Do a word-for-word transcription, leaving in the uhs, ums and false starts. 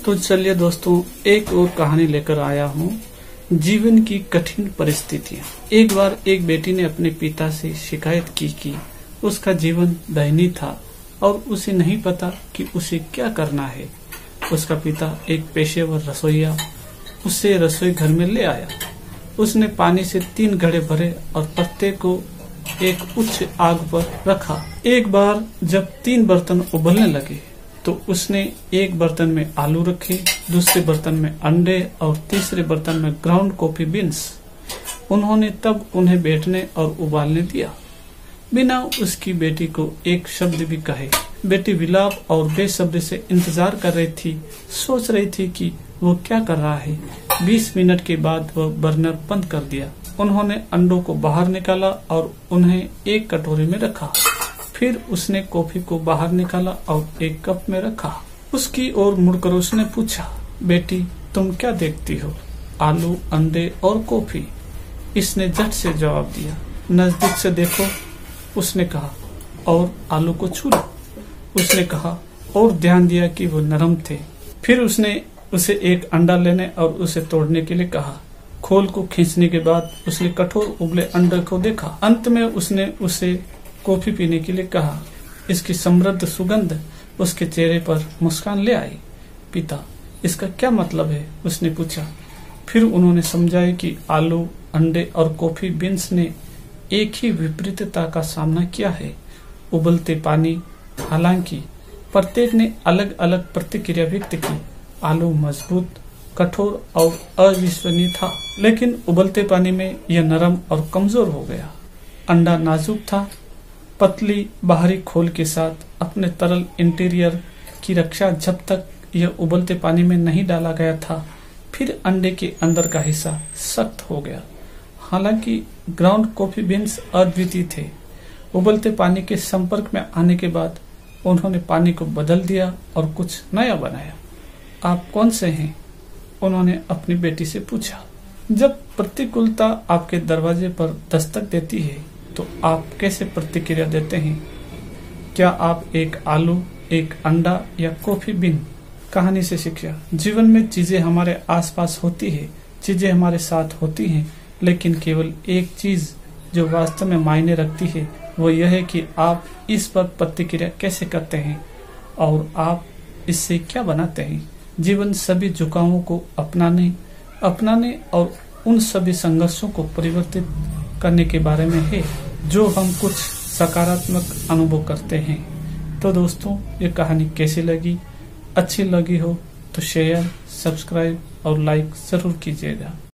तो चलिए दोस्तों, एक और कहानी लेकर आया हूँ, जीवन की कठिन परिस्थितियाँ। एक बार एक बेटी ने अपने पिता से शिकायत की कि उसका जीवन दयनीय था और उसे नहीं पता कि उसे क्या करना है। उसका पिता एक पेशेवर रसोइया उसे रसोई घर में ले आया। उसने पानी से तीन घड़े भरे और प्रत्येक को एक उच्च आग पर रखा। एक बार जब तीन बर्तन उबलने लगे तो उसने एक बर्तन में आलू रखे, दूसरे बर्तन में अंडे और तीसरे बर्तन में ग्राउंड कॉफी बीन्स। उन्होंने तब उन्हें बैठने और उबालने दिया, बिना उसकी बेटी को एक शब्द भी कहे। बेटी विलाप और बेसब्री से इंतजार कर रही थी, सोच रही थी कि वो क्या कर रहा है। बीस मिनट के बाद वह बर्नर बंद कर दिया। उन्होंने अंडों को बाहर निकाला और उन्हें एक कटोरी में रखा। फिर उसने कॉफी को बाहर निकाला और एक कप में रखा। उसकी ओर मुड़कर उसने पूछा, बेटी तुम क्या देखती हो? आलू, अंडे और कॉफी। इसने झट से जवाब दिया, नजदीक से देखो। उसने कहा, और आलू को छू लो। उसने कहा और ध्यान दिया कि वो नरम थे। फिर उसने उसे एक अंडा लेने और उसे तोड़ने के लिए कहा। खोल को खींचने के बाद उसने कठोर उबले अंडे को देखा। अंत में उसने उसे कॉफी पीने के लिए कहा। इसकी समृद्ध सुगंध उसके चेहरे पर मुस्कान ले आई। पिता, इसका क्या मतलब है? उसने पूछा। फिर उन्होंने समझाया कि आलू, अंडे और कॉफी बीन्स ने एक ही विपरीतता का सामना किया है, उबलते पानी। हालांकि प्रत्येक ने अलग अलग प्रतिक्रिया व्यक्त की। आलू मजबूत, कठोर और अविश्वसनीय था, लेकिन उबलते पानी में यह नरम और कमजोर हो गया। अंडा नाजुक था, पतली बाहरी खोल के साथ अपने तरल इंटीरियर की रक्षा जब तक यह उबलते पानी में नहीं डाला गया था। फिर अंडे के अंदर का हिस्सा सख्त हो गया। हालांकि ग्राउंड कॉफी बीन्स अद्वितीय थे। उबलते पानी के संपर्क में आने के बाद उन्होंने पानी को बदल दिया और कुछ नया बनाया। आप कौन से हैं? उन्होंने अपनी बेटी से पूछा। जब प्रतिकूलता आपके दरवाजे पर दस्तक देती है तो आप कैसे प्रतिक्रिया देते हैं? क्या आप एक आलू, एक अंडा या कॉफी बीन? कहानी से शिक्षा। जीवन में चीजें हमारे आसपास होती है, चीजें हमारे साथ होती हैं, लेकिन केवल एक चीज जो वास्तव में मायने रखती है वो यह है कि आप इस पर प्रतिक्रिया कैसे करते हैं और आप इससे क्या बनाते हैं। जीवन सभी झुकावों को अपनाने अपनाने और उन सभी संघर्षों को परिवर्तित करने के बारे में है जो हम कुछ सकारात्मक अनुभव करते हैं। तो दोस्तों, ये कहानी कैसी लगी? अच्छी लगी हो तो शेयर, सब्सक्राइब और लाइक जरूर कीजिएगा।